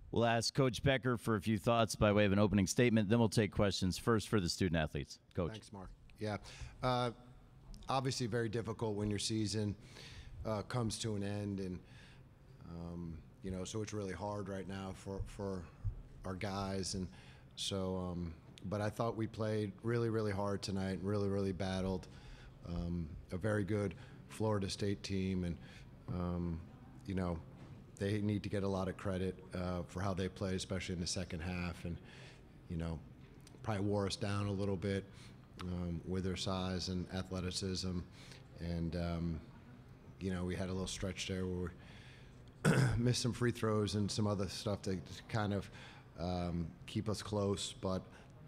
We'll ask Coach Becker for a few thoughts by way of an opening statement. Then we'll take questions first for the student athletes. Coach. Thanks, Mark. Yeah. Obviously very difficult when your season comes to an end, and so it's really hard right now for our guys, and so but I thought we played really hard tonight and really battled a very good Florida State team, and they need to get a lot of credit for how they played, especially in the second half, and probably wore us down a little bit with their size and athleticism, and we had a little stretch there where we missed some free throws and some other stuff to kind of keep us close, but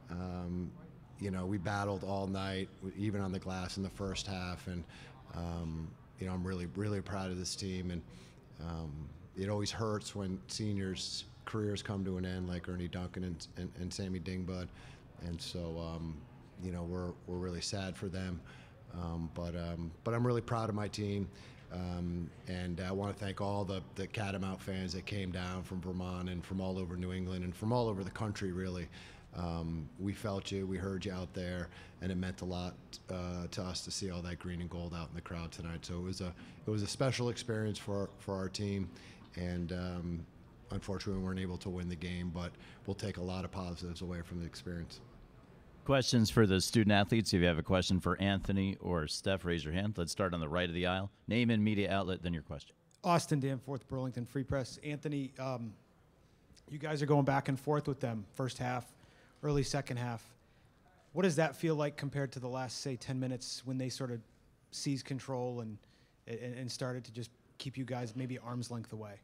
we battled all night, even on the glass in the first half, and I'm really proud of this team, and it always hurts when seniors' careers come to an end, like Ernie Duncan and Sammy Dingbud, and so we're really sad for them, but I'm really proud of my team, and I want to thank all the Catamount fans that came down from Vermont and from all over New England and from all over the country, really. We felt you, we heard you out there, and it meant a lot to us to see all that green and gold out in the crowd tonight. So it was a special experience for our team, and unfortunately we weren't able to win the game, but we'll take a lot of positives away from the experience. Questions for the student athletes. If you have a question for Anthony or Steph, raise your hand. Let's start on the right of the aisle. Name and media outlet, then your question. Austin Danforth, Burlington Free Press. Anthony, you guys are going back and forth with them, first half, early second half. What does that feel like compared to the last, say, 10 minutes when they sort of seized control and started to just keep you guys maybe arm's length away?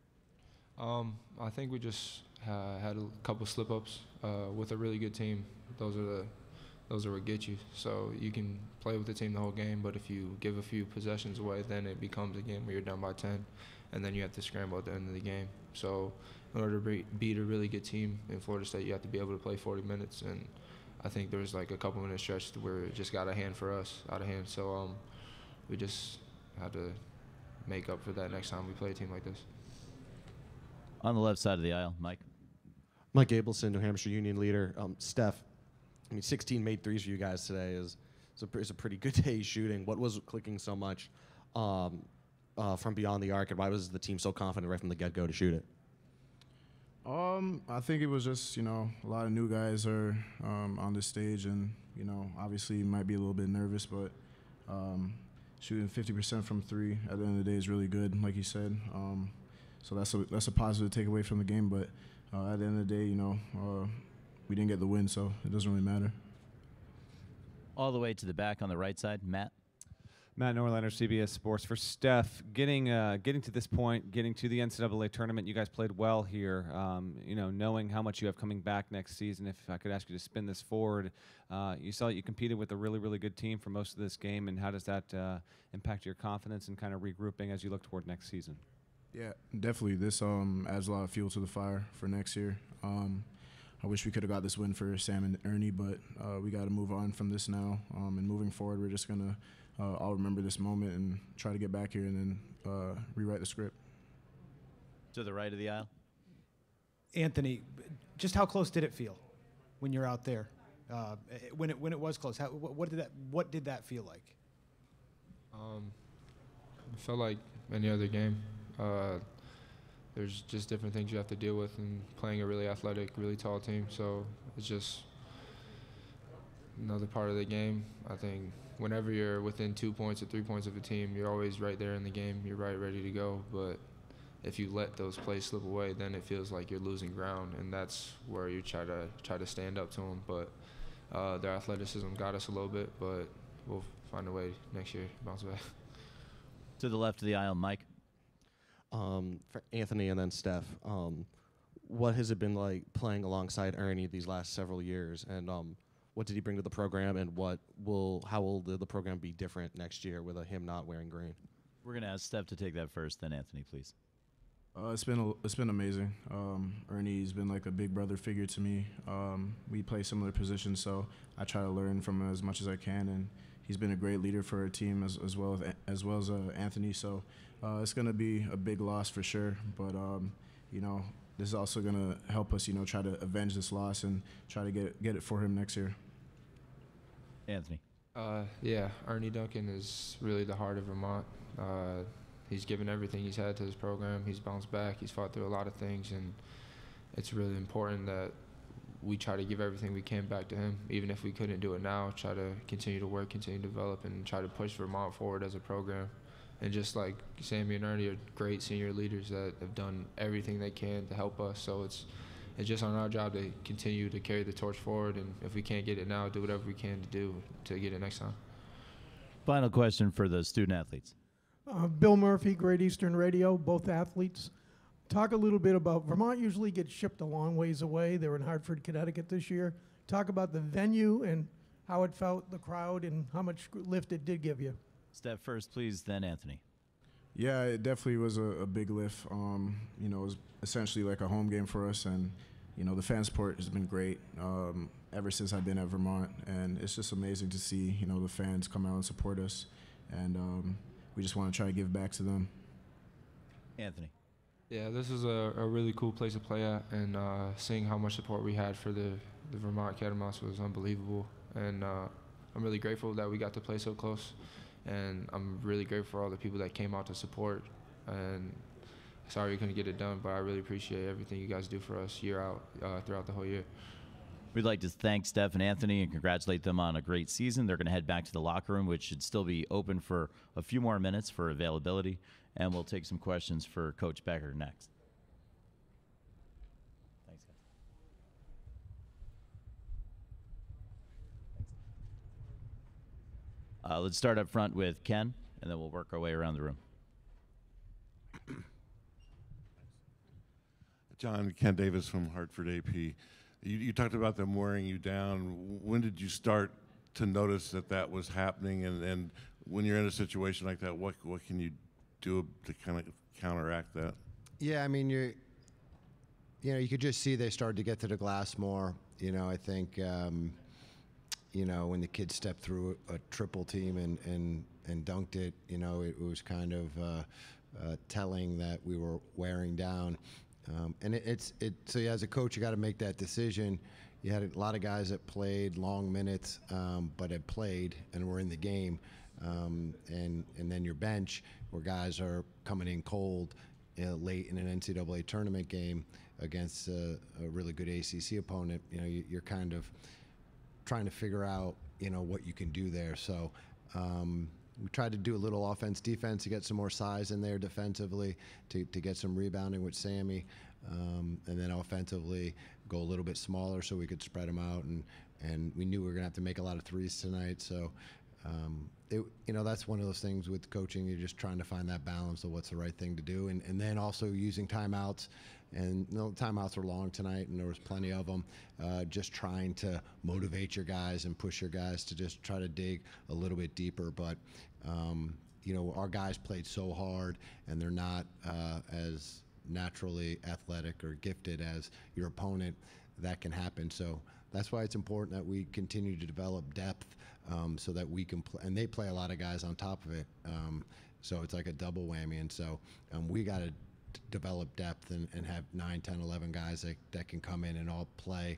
I think we just had a couple slip-ups with a really good team. Those are what get you. So you can play with the team the whole game, but if you give a few possessions away, then it becomes a game where you're down by 10, and then you have to scramble at the end of the game. So in order to beat a really good team in Florida State, you have to be able to play 40 minutes, and I think there was like a couple minute stretch where it just got out of hand for us. So we just had to make up for that next time we play a team like this. On the left side of the aisle, Mike. Mike Abelson, New Hampshire Union leader. Steph, 16 made threes for you guys today is a pretty good day shooting. What was clicking so much from beyond the arc, and why was the team so confident right from the get-go to shoot it? I think it was just, a lot of new guys are on this stage, and, obviously you might be a little bit nervous, but shooting 50% from three at the end of the day is really good, like you said. So that's a positive to take away from the game, but at the end of the day, we didn't get the win, so it doesn't really matter. All the way to the back on the right side, Matt. Matt Norlander, CBS Sports. For Steph, getting to this point, getting to the NCAA tournament, you guys played well here. Knowing how much you have coming back next season, if I could ask you to spin this forward, you saw that you competed with a really good team for most of this game, and how does that impact your confidence and kind of regrouping as you look toward next season? Yeah, definitely. This adds a lot of fuel to the fire for next year. I wish we could have got this win for Sam and Ernie, but we got to move on from this now. And moving forward, we're just going to all remember this moment and try to get back here and then rewrite the script. To the right of the aisle. Anthony, just how close did it feel when you're out there? When it was close, what did that feel like? It felt like any other game. There's just different things you have to deal with in playing a really athletic, really tall team. So it's just another part of the game. I think whenever you're within 2 points or 3 points of a team, you're always right there in the game. You're ready to go. But if you let those plays slip away, then it feels like you're losing ground, and that's where you try to stand up to them. But their athleticism got us a little bit, but we'll find a way next year to bounce back. To the left of the aisle, Mike. For Anthony and then Steph, what has it been like playing alongside Ernie these last several years, and what did he bring to the program, and how will the program be different next year with him not wearing green? We're going to ask Steph to take that first, then Anthony, please. It's been amazing. Ernie's been like a big brother figure to me. We play similar positions, so I try to learn from him as much as I can, and he's been a great leader for our team as well as Anthony. So it's going to be a big loss for sure. But this is also going to help us, try to avenge this loss and try to get it for him next year. Anthony. Yeah, Ernie Duncan is really the heart of Vermont. He's given everything he's had to his program. He's bounced back. He's fought through a lot of things, and it's really important that we try to give everything we can back to him. Even if we couldn't do it now, try to continue to work, continue to develop, and try to push Vermont forward as a program. And just like Sammy and Ernie are great senior leaders that have done everything they can to help us. So it's just on our job to continue to carry the torch forward. And if we can't get it now, do whatever we can to do to get it next time. Final question for the student athletes. Bill Murphy, Great Eastern Radio, both athletes. Talk a little bit about Vermont usually gets shipped a long ways away. They were in Hartford, Connecticut this year. Talk about the venue and how it felt, the crowd, and how much lift it did give you. Steph first, please, then Anthony. Yeah, it definitely was a big lift. It was essentially like a home game for us, and the fan support has been great ever since I've been at Vermont, and it's just amazing to see the fans come out and support us, and we just want to try to give back to them. Anthony. Yeah, this is a really cool place to play at, and seeing how much support we had for the Vermont Catamounts was unbelievable, and I'm really grateful that we got to play so close. And I'm really grateful for all the people that came out to support. And sorry we couldn't get it done, but I really appreciate everything you guys do for us year out, throughout the whole year. We'd like to thank Steph and Anthony and congratulate them on a great season. They're going to head back to the locker room, which should still be open for a few more minutes for availability. And we'll take some questions for Coach Becker next. Thanks, guys. Let's start up front with Ken, and then we'll work our way around the room. John, Ken Davis from Hartford AP. You talked about them wearing you down. When did you start to notice that was happening? And when you're in a situation like that, what can you do to kind of counteract that? Yeah, I mean, you could just see they started to get to the glass more. I think, when the kids stepped through a triple team and dunked it, it was kind of telling that we were wearing down. And so as a coach, you got to make that decision. You had a lot of guys that played long minutes, but had played and were in the game. And then your bench, where guys are coming in cold late in an NCAA tournament game against a really good ACC opponent. You're kind of trying to figure out, what you can do there. So we tried to do a little offense defense to get some more size in there defensively, to get some rebounding with Sammy, and then offensively go a little bit smaller so we could spread them out. And we knew we were going to have to make a lot of threes tonight. So, that's one of those things with coaching. You're just trying to find that balance of what's the right thing to do. And then also using timeouts. And timeouts were long tonight, and there was plenty of them. Just trying to motivate your guys and push your guys to just try to dig a little bit deeper. But, our guys played so hard, and they're not as naturally athletic or gifted as your opponent. That can happen. So that's why it's important that we continue to develop depth so that we can play. And they play a lot of guys on top of it. So it's like a double whammy. And so we got to develop depth and have 9, 10, 11 guys that can come in and all play,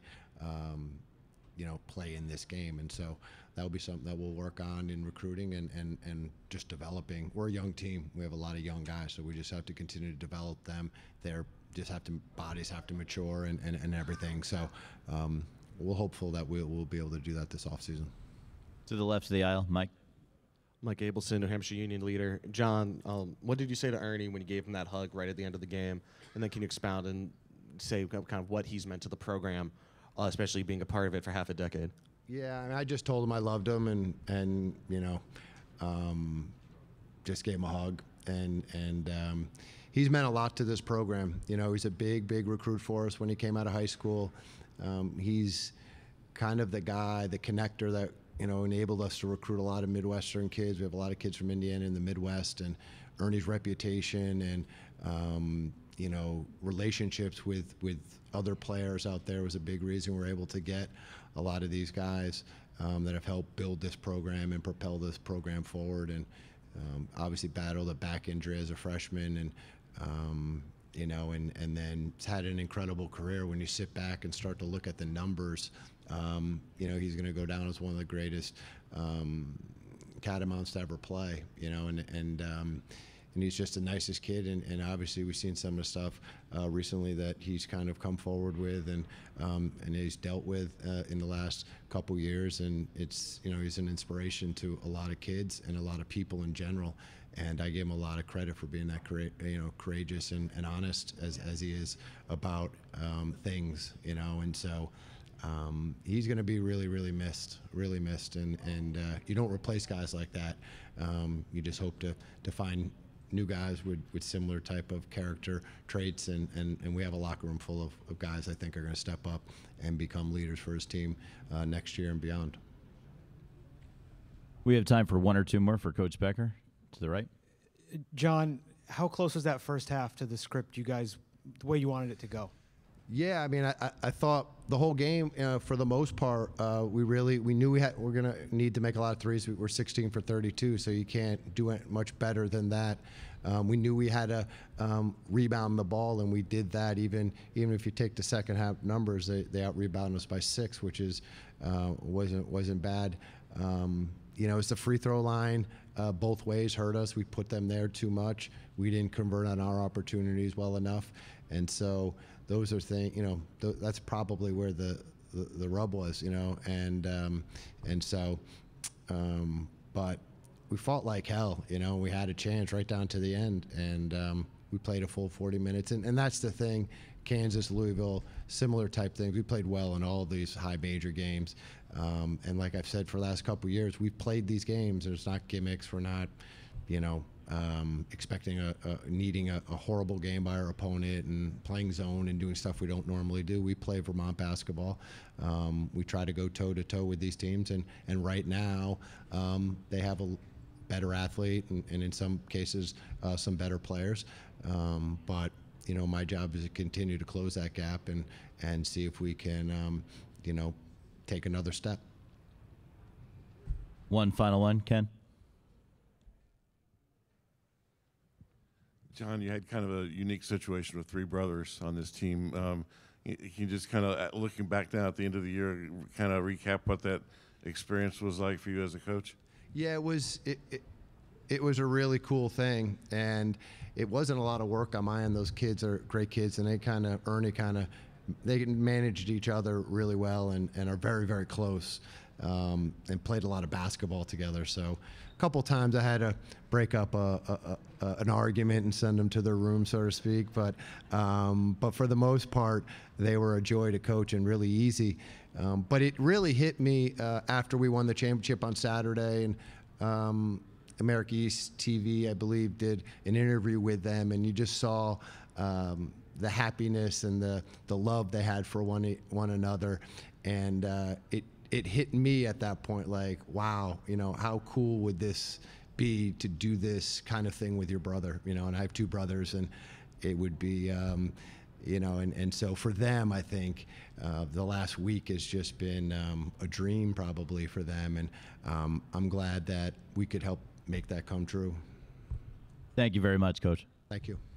play in this game. And so that'll be something that we'll work on in recruiting and just developing. We're a young team. We have a lot of young guys, so we just have to continue to develop them. Bodies have to mature and everything. So we're hopeful that we'll be able to do that this offseason. To the left of the aisle, Mike. Mike Abelson, New Hampshire Union leader. John, what did you say to Ernie when you gave him that hug right at the end of the game? And then can you expound and say kind of what he's meant to the program, especially being a part of it for half a decade? Yeah, I just told him I loved him and just gave him a hug. And he's meant a lot to this program. He's a big recruit for us when he came out of high school. He's kind of the guy, the connector that enabled us to recruit a lot of Midwestern kids. We have a lot of kids from Indiana in the Midwest, and Ernie's reputation and, relationships with other players out there was a big reason we're able to get a lot of these guys that have helped build this program and propel this program forward. And obviously battled a back injury as a freshman and, you know, and then he's had an incredible career. When you sit back and start to look at the numbers, you know, he's going to go down as one of the greatest catamounts to ever play, you know, and he's just the nicest kid, and obviously we've seen some of the stuff recently that he's kind of come forward with and he's dealt with in the last couple years, and it's, you know, he's an inspiration to a lot of kids and a lot of people in general, and I give him a lot of credit for being that courageous and honest as he is about things, you know, and so he's going to be really missed, and you don't replace guys like that. You just hope to find new guys with similar type of character traits, and we have a locker room full of guys I think are going to step up and become leaders for his team next year and beyond. We have time for one or two more for Coach Becker. To the right. John, how close was that first half to the script you guys, the way you wanted it to go? Yeah, I mean, I thought the whole game, for the most part, we knew we're going to need to make a lot of threes. We're 16 for 32, so you can't do it much better than that. We knew we had to rebound the ball, and we did that. Even if you take the second half numbers, they out-rebounded us by 6, which is wasn't bad. You know, it's the free throw line both ways hurt us. We put them there too much. We didn't convert on our opportunities well enough, and so those are things. You know, that's probably where the rub was. You know, and so, but we fought like hell. You know, we had a chance right down to the end, and we played a full 40 minutes, and that's the thing. Kansas, Louisville, similar type things. We played well in all these high major games. And like I've said for the last couple of years, we've played these games. There's not gimmicks. We're not, you know, expecting needing a horrible game by our opponent and playing zone and doing stuff we don't normally do. We play Vermont basketball. We try to go toe-to-toe with these teams. And right now, they have a better athlete and in some cases, some better players. But you know, my job is to continue to close that gap and see if we can, you know, take another step. One final one, Ken. John, you had kind of a unique situation with 3 brothers on this team. Can you just kind of, looking back now at the end of the year, kind of recap what that experience was like for you as a coach? Yeah, it was a really cool thing, and it wasn't a lot of work on my end. Those kids are great kids, and they managed each other really well and are very close, and played a lot of basketball together. So a couple times I had to break up an argument and send them to their room, so to speak. But for the most part, they were a joy to coach and really easy. But it really hit me after we won the championship on Saturday, and America East TV, I believe, did an interview with them, and you just saw the happiness and the love they had for one another, and it hit me at that point like, wow, you know, how cool would this be to do this kind of thing with your brother, you know? And I have 2 brothers, and it would be, you know, and so for them, I think the last week has just been a dream probably for them, and I'm glad that we could help make that come true. Thank you very much, Coach. Thank you.